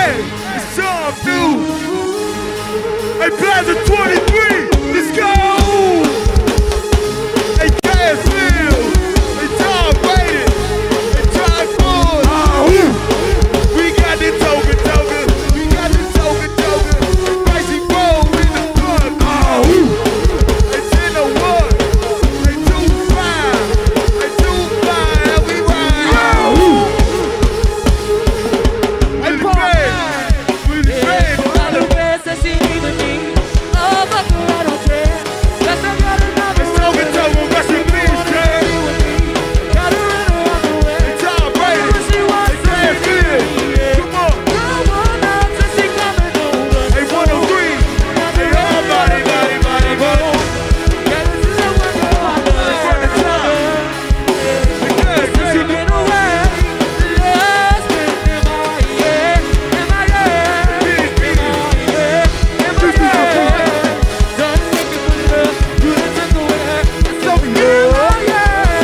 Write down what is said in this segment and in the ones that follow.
It's all new. Hey, Plaza 23, let's go. Hey, Gasfield, hey, Tom Brady, hey, John Ford. We got the toga. We got the toga. Spicy roll in the front. It's in the wood. They 2-5. They 2-5. We ride. With the band. All the rest that she need to me. Oh, fuck her, I don't care. That's a lot of love. It's toga, rest in peace, man. Got her in her underwear. Hey, Tom Brady. She wants Hey, Gasfield. Come on. no one else that she coming over. Hey, 103. Hey, all body. Yeah, this is the one girl I love. She been away. Lost in M.I.A. M.I.A. Don't make me put it up. You done took away. It's over here. M.I.A.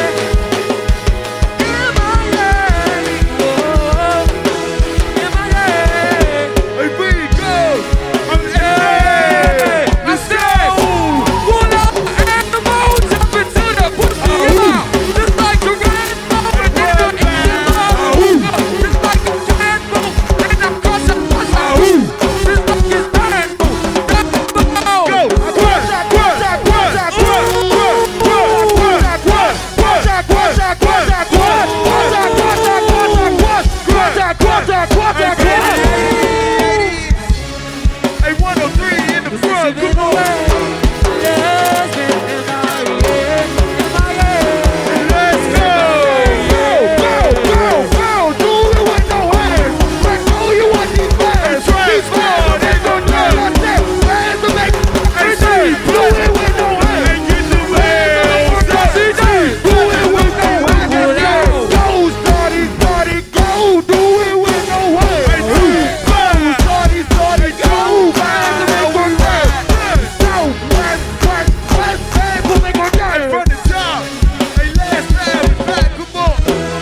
Hey, we go. I'm hey. Let's go. Pull up and the moon, jump into the pussy mouth. Just like a red ball, and it's the engine blow. Just like a giant boat, and I'm crushing pussy. Just like his bad boat, Go. Hey, 103 in the front. Come on. Let's go. Do it with no hands. That's all you want these fans. These fans, they gon' do it. Fans to make it. Do it with no hands. And get the wheels. Do it with no hands. Go, starty, go. Do it with no hands. Starty, go. Fans to make one dance. Go, west, fans to make one dance. From the top. Hey, last time is back. Come on.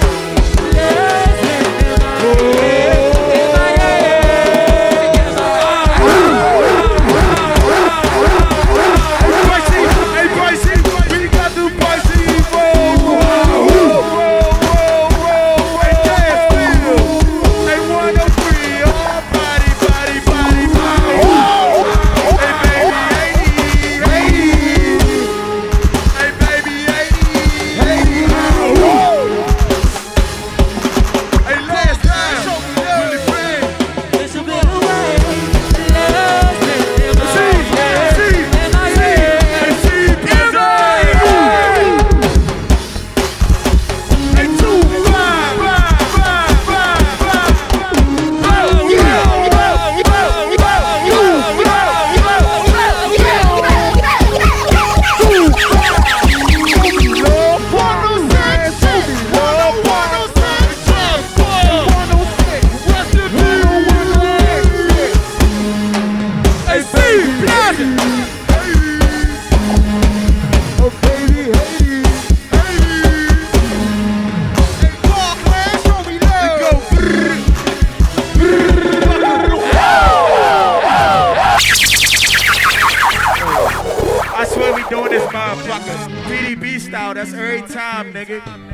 Hey, Pricey, we got the Pricey roll. Hey, Gasfield. Hey, 103, all body. Hey, baby, 80. Hey, baby, 80. Hey, last time, Willie Brand. I swear we doing this motherfucker PDB style, that's every time, nigga.